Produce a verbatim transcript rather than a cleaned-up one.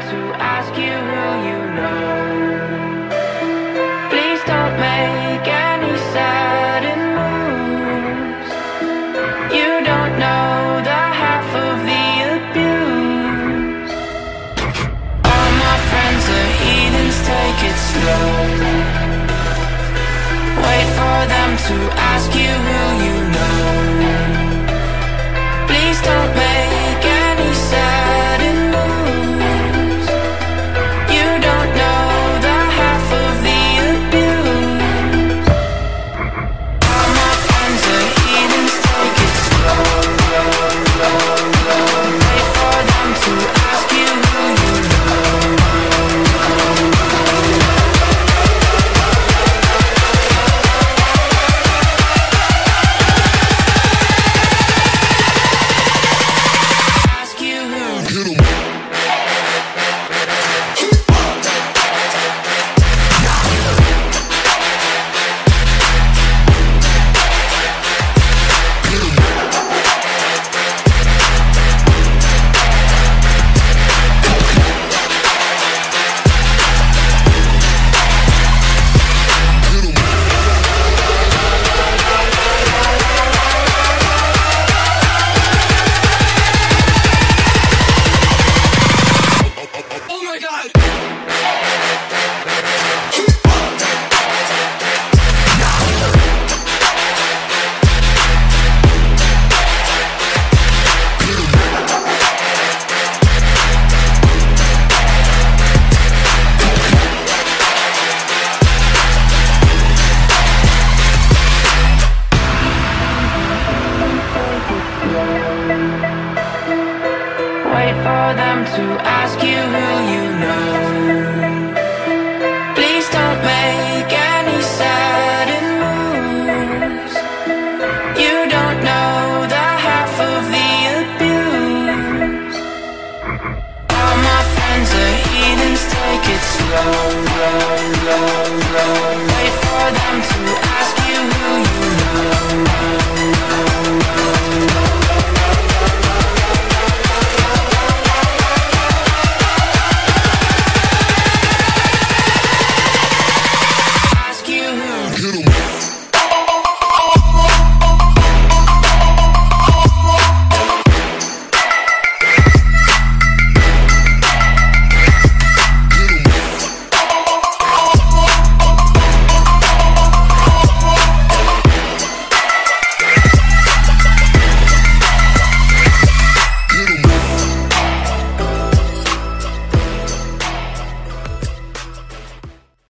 to ask you who you know. Please don't make any sudden moves. You don't know the half of the abuse. All my friends are heathens, take it slow. Wait for them to ask you who you know.